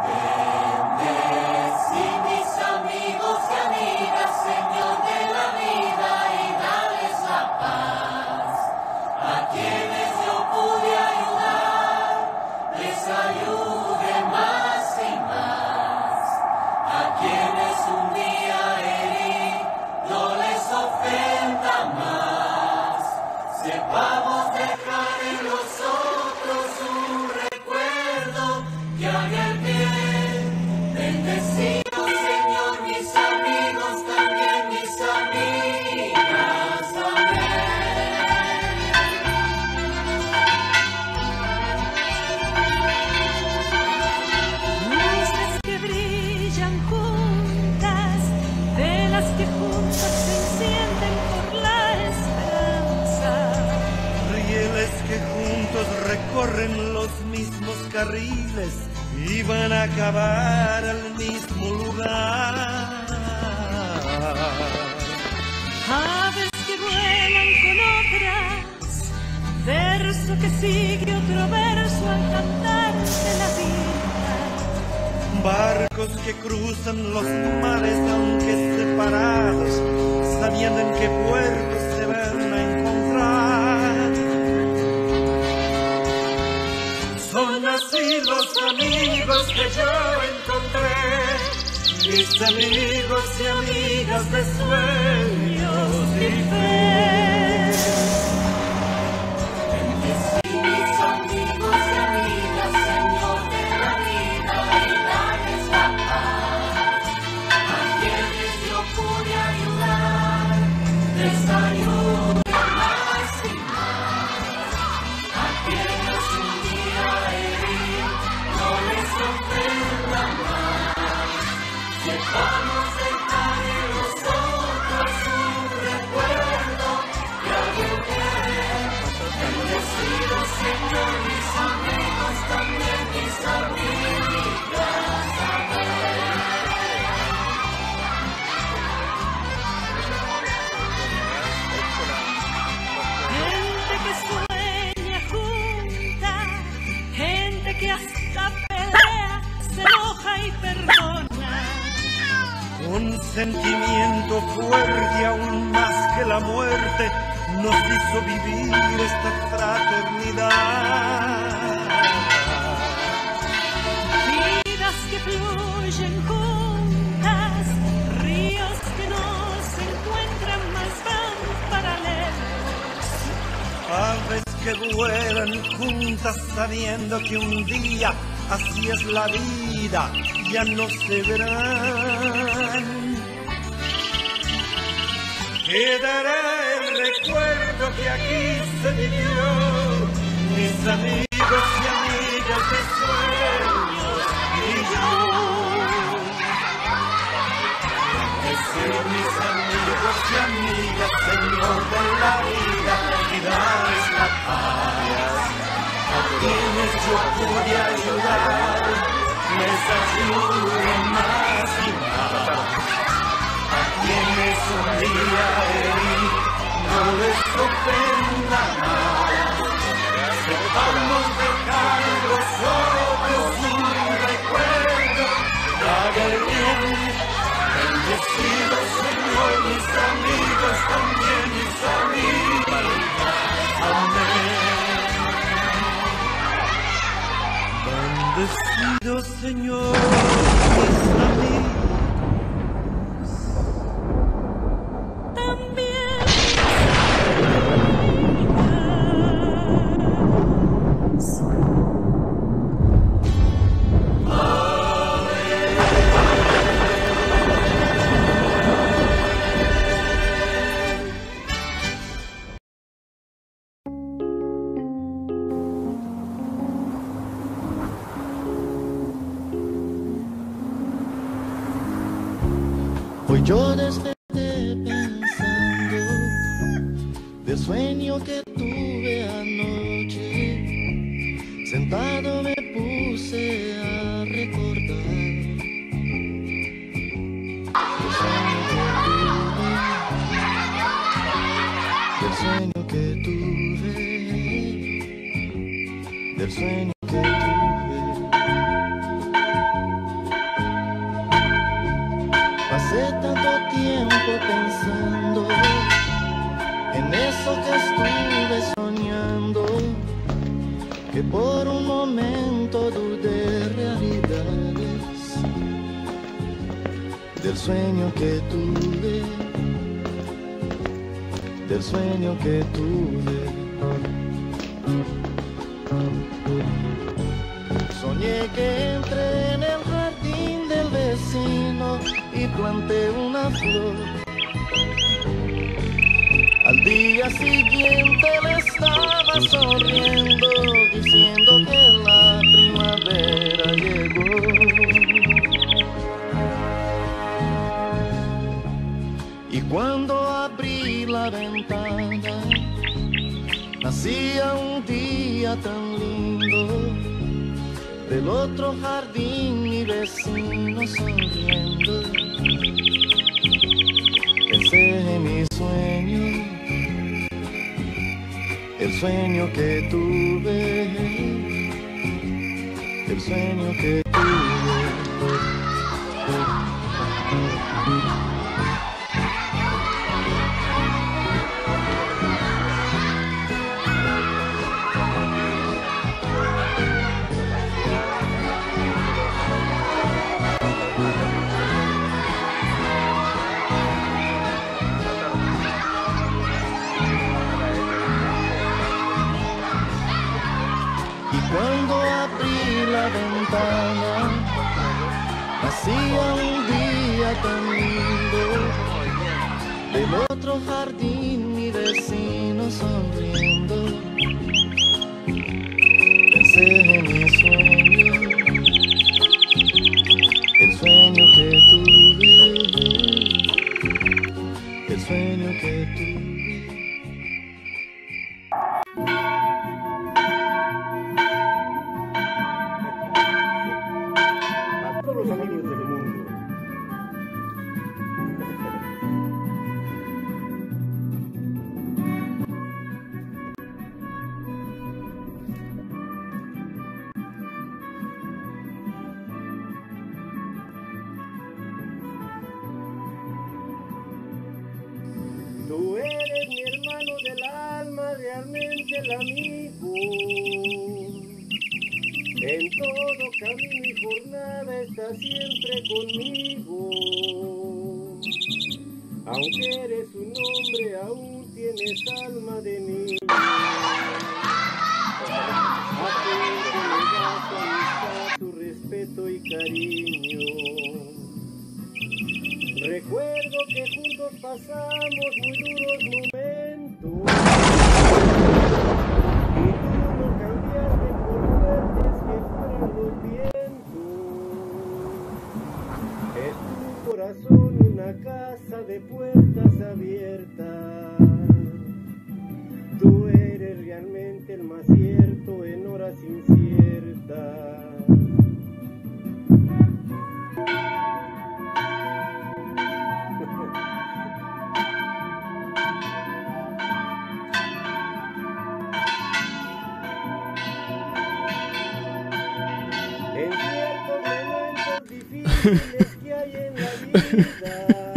Bendecí mis amigos y amigas, Señor de la vida, y dales la paz. A quienes yo pude ayudar, les ayude más y más. A quienes un día herí, no les ofenda más. Sepamos dejar en los otros un recuerdo que haga el bien. Bendecido, Señor, mis amigos, también mis amigas. Amén. Luces que brillan juntas, velas que juntas se encienden por la esperanza. Rieles que juntos recorren los mismos carriles y van a acabar al mismo lugar. Aves que vuelan con otras, verso que sigue otro verso al cantar de la vida. Barcos que cruzan los mares aunque separados, sabiendo en qué puerto se van a encontrar. Son así los amigos que yo encontré, mis amigos y amigas de sueños y fe. Bendecí mis amigos y amigas, Señor de la vida, y dales la paz. A quienes yo pude ayudar, les ayude más y más. A quienes un día herí, no les ofenda más. Sepamos dejar en los otros un recuerdo que haga el bien. Bendecido, Señor, mis amigos, también mis amigas. Gente que sueña junta, gente que hasta pelea, se enoja y perdona. Un sentimiento fuerte aún más que la muerte nos hizo vivir esta fraternidad. Vidas que fluyen juntas, ríos que no se encuentran más van paralelos. Aves que vuelan juntas sabiendo que un día así es la vida, ya no se verán. Quedará el recuerdo que aquí se vivió, mis amigos y amigas de sueños y yo. Bendecid mis amigos y amigas, Señor de la vida, y dales la paz. A quienes yo pude ayudar, les ayude más y más. A quienes un día herí, no les ofenda más. Sepamos dejar en los ojos un recuerdo que haga el bien. Bendecido, Señor, mis amigos, también mis amigas. Amén. Bendecido Señor, mis amigos. También Hoy yo desperté pensando del sueño que tuve anoche. Sentado me puse a recordar del sueño que tuve, del sueño que tuve. tiempo pensando en eso que estuve soñando, que por un momento dudé realidades del sueño que tuve, del sueño que tuve. Soñé que entré en el jardín del vecino y planté una flor. Al día siguiente le estaba sonriendo, diciendo que la primavera llegó. Y cuando abrí la ventana, nacía un día tan lindo. Del otro jardín mi vecino sonriendo. Pensé en mi sueño, el sueño que tuve, el sueño que tuve. Cuando abrí la ventana, nacía un día tan lindo. Del otro jardín mi vecino sonriendo. Pensé en mi sueño, el sueño que tuve, el sueño que tuve. Los amigos del mundo. Tú eres mi hermano del alma, realmente el amigo. En todo camino y jornada estás siempre conmigo. Aunque eres un hombre, aún tienes alma de niño. A ti me das tu amistad, tu respeto y cariño. Recuerdo que juntos pasamos muy duros momentos. Y tú no cambiaste por fuertes que fueran los vientos. Es tu corazón una casa de puertas abiertas. Tú eres realmente el más cierto en horas inciertas. En ciertos momentos difíciles que hay en la vida,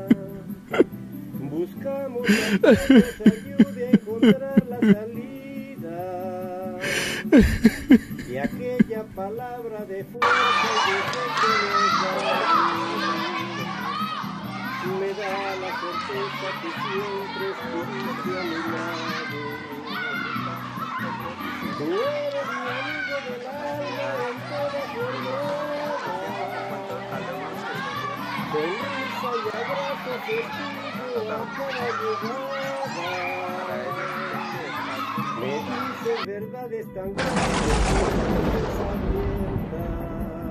buscamos a que nos ayude a encontrar la salida. Y aquella palabra de fuerza y de fe que nos da, me da la certeza que siempre estuviste a mi lado. Tú eres mi amigo del alma en toda jornada. Con risa y abrazo festivo a cada llegada. Me dices verdades tan grandes que abiertas.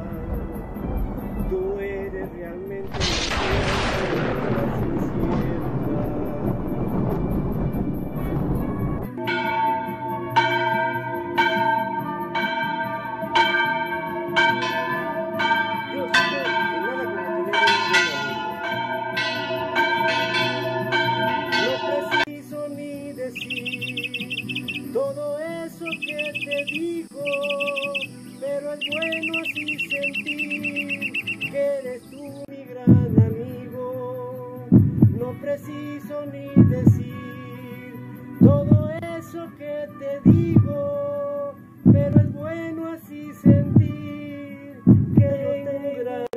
Tú eres realmente la incierta. Todo eso que te digo, pero es bueno así preciso ni decir todo eso que te digo, pero es bueno así sentir que tengo un gran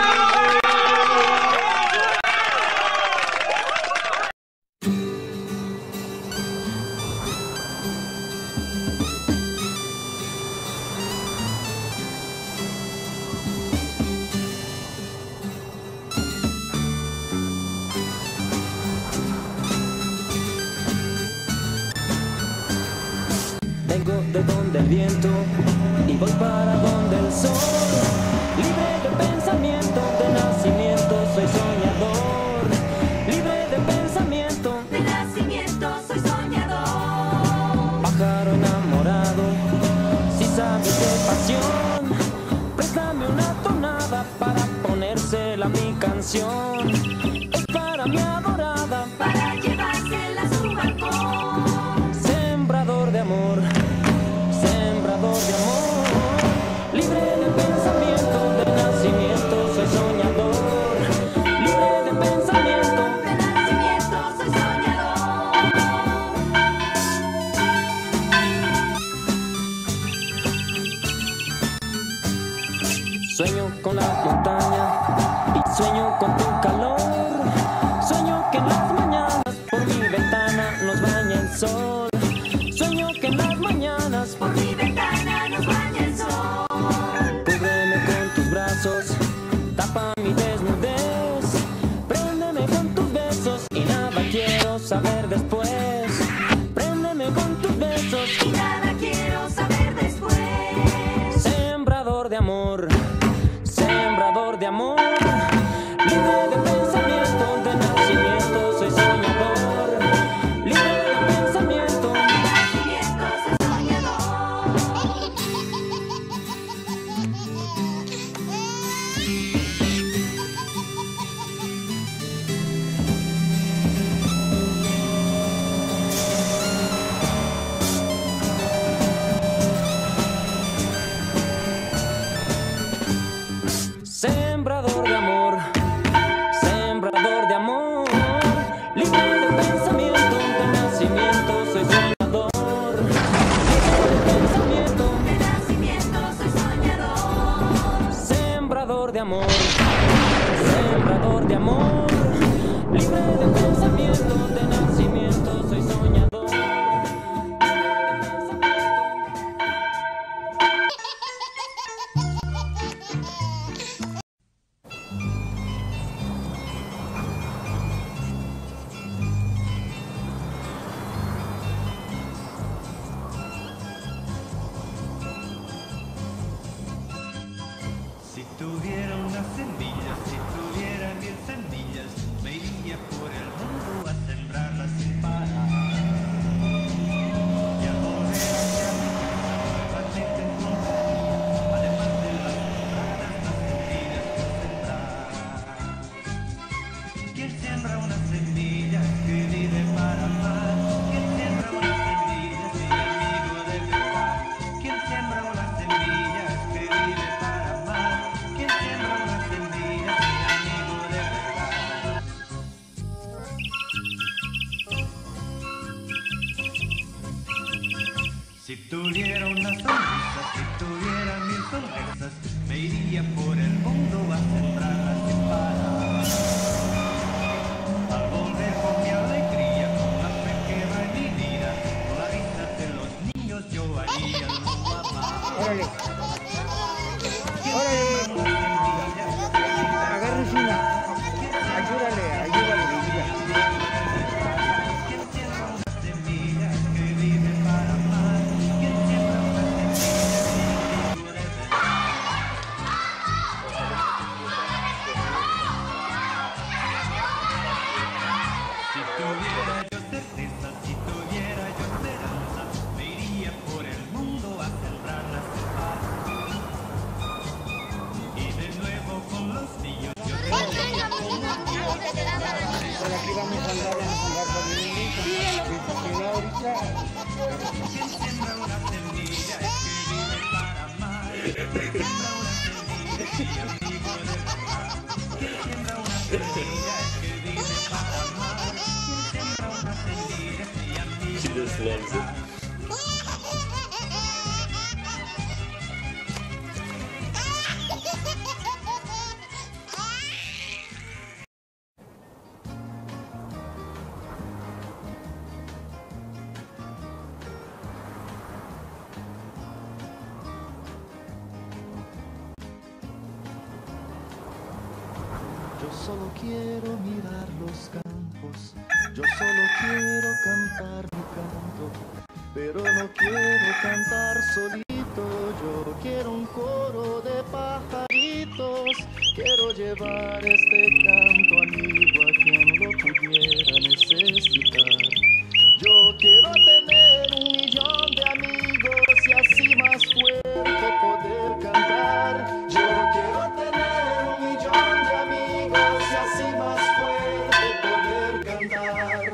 Vengo de donde el viento y voy para donde el sol. Libre de pensamiento, de nacimiento soy soñador. Libre de pensamiento, De nacimiento soy soñador. pájaro enamorado. Si sabes de pasión, préstame una tonada para ponérsela a mi canción. Es para mi adorada, Para llevársela a su balcón. sembrador de amor, sembrador de amor. Libre de pensamiento, de nacimiento soy soñador. Libre de pensamiento, De nacimiento soy soñador. sueño con la montaña y sueño con tu calor. Sueño que en las mañanas por mi ventana nos baña el sol. Sueño que en las mañanas Por mi ventana nos baña el sol. cúbreme con tus brazos, tapa mi desnudez. Préndeme con tus besos y nada quiero saber después. Préndeme con tus besos, Y nada quiero saber después. sembrador de amor, sembrador de amor. Libre de pensamiento, de nacimiento soy soñador. Libre de pensamiento, De nacimiento soy soñador. sembrador de amor, sembrador de amor. Libre de pensamiento, de nacimiento soy soñador. Libre de pensamiento, De nacimiento soy soñador. sembrador de amor, sembrador de amor. Libre de pensamiento, de nacimiento soy soñador. Si tuviera una semilla, si tuviera 1000 semillas, me iría por el mundo a sembrarlas sin parar. Y al volver hacia mi casa, nuevamente encontraría, además de las sembradas, las semillas por sembrar. ¿Quién siembra una semilla que vive para amar? ¿Quién siembra una semilla mi amigo de verdad? ¿Quién siembra una semilla que vive para amar? ¿Quién siembra una semilla mi amigo de verdad? Si tuviera una sonrisa, si tuviera 1000 sonrisas, me iría por el mundo a sembrarlas sin parar. Al volver con mi alegría, con la fe que va en mi vida, con la vista de los niños yo haría lo mamá. Órale, Órale. agárrese una. Ayúdale, ayúdale, diga. ¿Quién siembra una semilla que vive para amar? ¿Quién siembra una semilla mi amigo de verdad? Si tuviera yo certeza, si tuviera yo esperanza, me iría por el mundo a sembrarlas sin parar. Y de nuevo con los niños yo Por aquí vamos a andar por el niñito. Si no, ahorita. ¿Quién siembra una semilla que vive para amar? ¿Quién siembra una semilla mi amigo de verdad? ¿Quién siembra una semilla que vive para amar? ¿Quién Silencio. Yo solo quiero mirar los campos, yo solo quiero cantar mi canto, pero no quiero cantar solito, yo quiero un coro de pajaritos, quiero llevar este canto amigo a quien lo pudiera necesitar. Yo quiero tener 1.000.000 de amigos y así más fuerte poder cantar. Yo quiero tener 1.000.000 de amigos y así más fuerte poder cantar.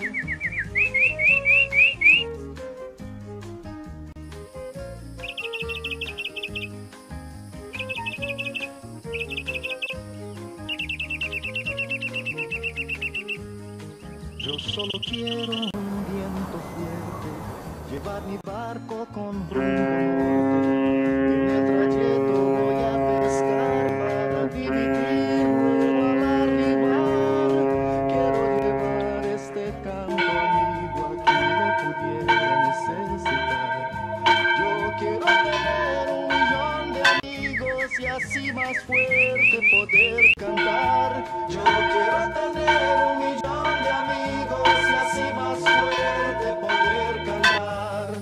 Yo solo quiero un viento fuerte, llevar mi barco con rumbo norte. En el trayecto voy a pescar para dividir luego al arribar. Quiero llevar este canto amigo a quien lo pudiera necesitar. Yo quiero tener 1.000.000 de amigos y así más fuerte poder cantar. Yo quiero tener 1.000.000 de amigos y así más fuerte poder cantar.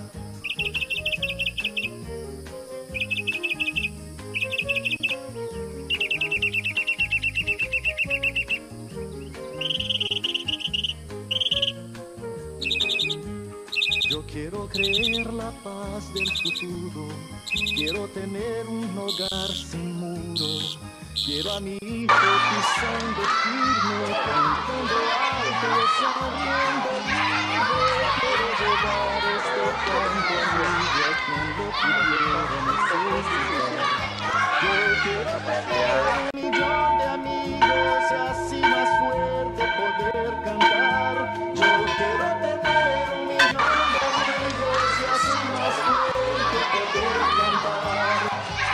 Yo quiero creer la paz del futuro, quiero tener un hogar sin muros. Quiero a mi hijo pisando firme, cantando alto, sabiendo libre. Quiero llevar este canto amigo a quien lo pudiera necesitar. Yo quiero tener 1.000.000 de amigos y así más fuerte poder cantar. Yo quiero tener 1.000.000 de amigos y así más fuerte poder cantar.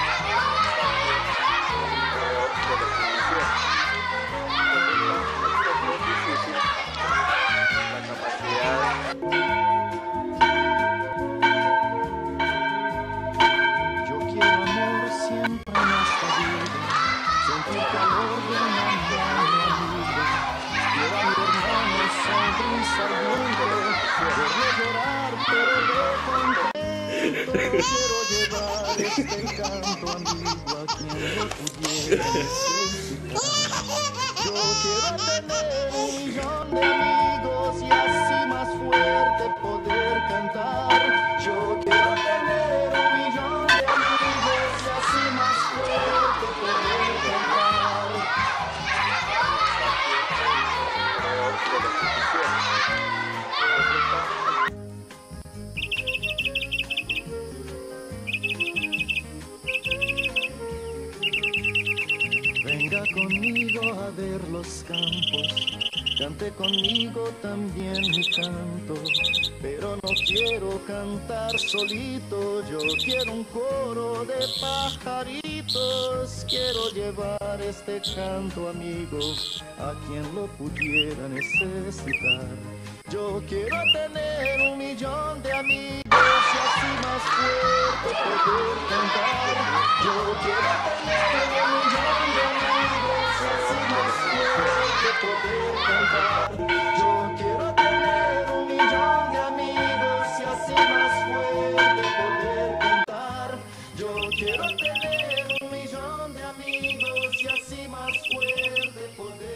Yo quiero amor siempre en esta vida, sentir calor de una mano amiga. Quiero a mi hermano sonrisa ardiente, verlo llorar pero de contento. Quiero llevar este canto amigo a quien lo pudiera necesitar. Yo quiero tener 1.000.000 de amigos y así más fuerte poder cantar. Yo quiero tener 1.000.000 de amigos y así más fuerte poder cantar. Venga conmigo a ver los campos, cante conmigo también mi canto, pero no quiero cantar solito, yo quiero un coro de pajaritos, quiero llevar este canto amigo a quien lo pudiera necesitar. Yo quiero tener 1.000.000 de amigos y así más fuerte poder cantar. Yo quiero tener 1.000.000 de amigos y así más fuerte poder cantar. Yo quiero tener 1.000.000 de amigos y así más fuerte poder cantar. Yo quiero tener 1.000.000 de amigos y así más fuerte poder